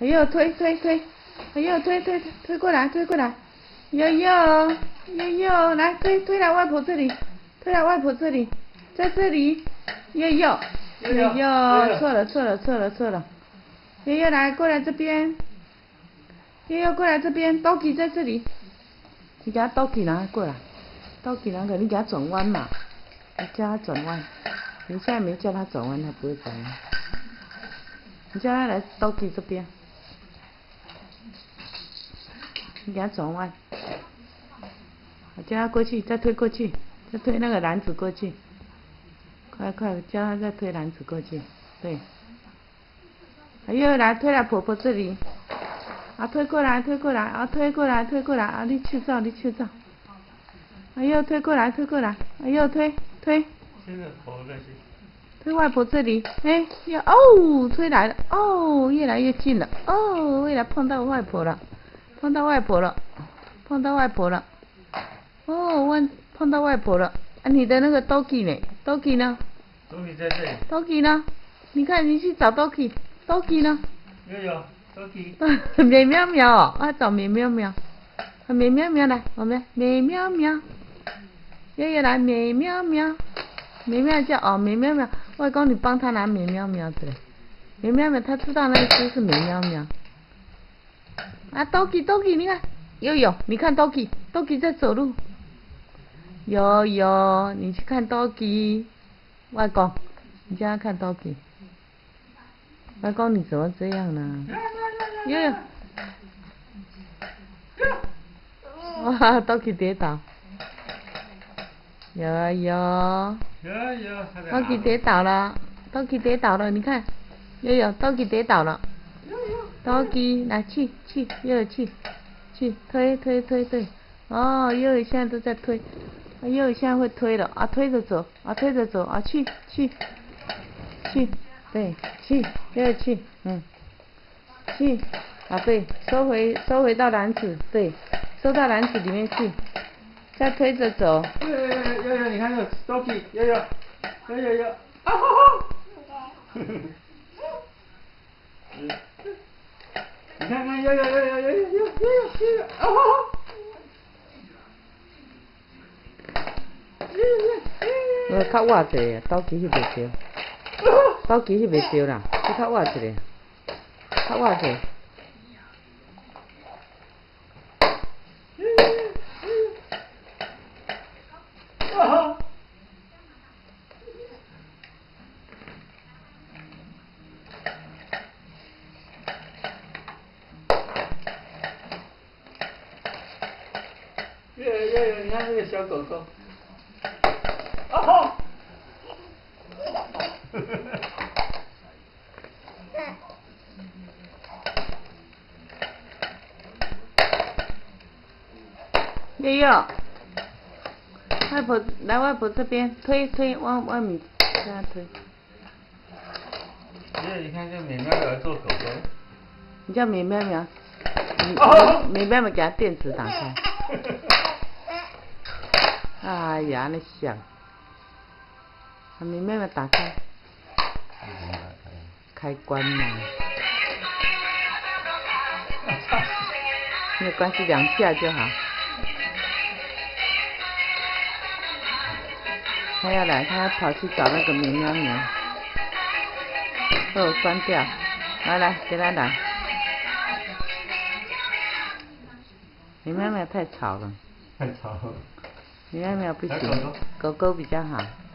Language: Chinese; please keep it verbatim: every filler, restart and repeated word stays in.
哎呦，推推推，哎呦，推推推推过来，推过来，悠悠悠悠，来推推来外婆这里，推来外婆这里，在这里，悠悠悠悠，错了错了错了错了，悠悠来过来这边，悠悠过来这边 ，Doki 在这里，你给他 Doki 拿过来 ，Doki 拿过来，你给他转弯嘛，你叫他转弯，你现在没叫他转弯，他不会转弯，你叫他来 Doki 这边。你给他转弯，我叫他过去，再推过去，再推那个篮子过去，快快叫他再推篮子过去，对，哎呦来推来婆婆这里，啊推过来推过来啊推过来推过来啊你去照你去照，哎呦推过来推过来，哎呦推推，推外婆这里，哎要哦推来了哦越来越近了哦未来碰到外婆了。碰到外婆了，碰到外婆了，哦，问碰到外婆了，啊，你的那个 Doki 呢 ？Doki 呢 ？Doki 在这里。 Doki 呢？你看，你去找 Doki，Doki 呢？ 有有 Doki。 美喵喵哦，啊，找美喵喵，美喵喵来，我们美喵喵，爷爷来美喵喵，美喵叫哦，美喵喵，外公你帮他拿美喵喵的，美喵喵他知道那只是美喵喵。啊 ，Doki Doki， 你看，悠悠，你看 Doki，Doki 在走路。悠悠，你去看 Doki， 外公，你叫他看 Doki。外公，你怎么这样呢？悠悠，哇 ，Doki 跌倒。悠悠 ，Doki 跌倒了 ，Doki 跌倒了，你看，悠悠 ，Doki 跌倒了。Doki 来去去，悠悠去，去推推推推，哦，悠悠现在都在推，悠悠现在会推了啊，推着走啊，推着走啊，去去去，对，去悠悠去，嗯，去啊对，收回收回到篮子，对，收到篮子里面去，再推着走。 悠悠悠悠，你看这 Doki 悠悠悠悠悠，啊哈哈。你看看，悠悠悠悠悠悠悠悠悠，啊哈哈！ 我较活者啊，倒起去袂着，倒起去袂着啦，你较活者，较活者。 啊哈！悠悠悠悠，你看这个小狗狗，啊哈！ 悠悠，外婆来外婆这边推推往外面，这样推。 悠悠，你看这美妙的做狗狗。 你叫美妙妙，你哦、 美妙妙给它电池打开。哎呀，那响。把美妙妙打开。开关嘛。没有关系，两下就好。他要来，他要跑去找那个美妙妙。哦，关掉。来来，给他来。美妙妙太吵了。 太吵了。 美妙妙不行，狗狗比较好。